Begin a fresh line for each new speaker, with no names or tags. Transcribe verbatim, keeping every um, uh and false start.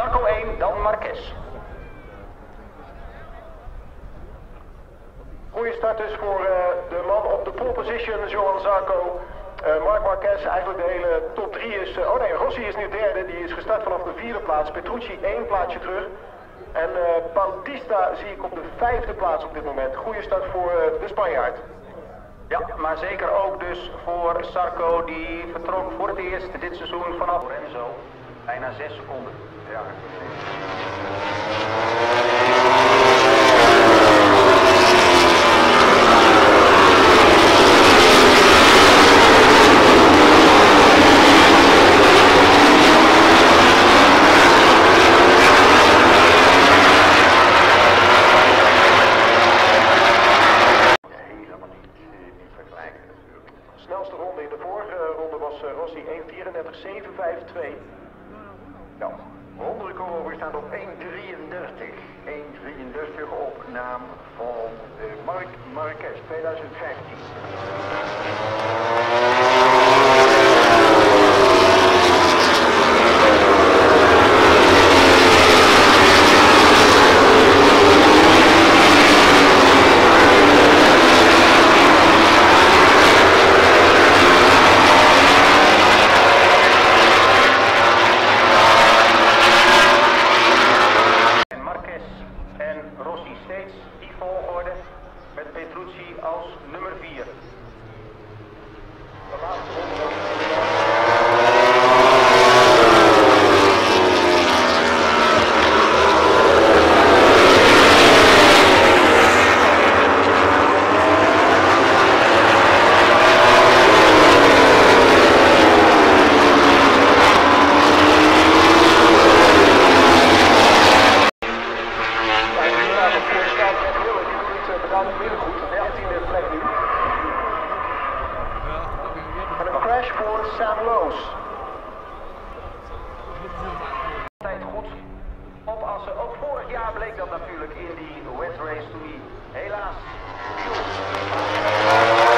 Zarco één, dan Marquez.
Goede start dus voor uh, de man op de pole position, Johan Zarco. Uh, Marc Marquez, eigenlijk de hele top drie is... Uh, oh nee, Rossi is nu derde, die is gestart vanaf de vierde plaats. Petrucci één plaatsje terug. En uh, Bautista zie ik op de vijfde plaats op dit moment. Goede start voor uh, de Spanjaard.
Ja, maar zeker ook dus voor Zarco, die vertrok voor het eerst dit seizoen vanaf Renzo. Bijna zes seconden. Ja.
Snelste ronde in de vorige ronde was uh, Rossi één vierendertig zeven vijf twee.
Nou, ronderecord overstaat op één drieëndertig. één drieëndertig op naam van uh, Marc Marquez tweeduizend vijftien.
Rossi steeds die volgorde met Petrucci als nummer vier. De laatste ronde.
En een crash voor Sam Loos.
Altijd goed opassen. Ook vorig jaar bleek dat natuurlijk in die wet race toen hij helaas viel.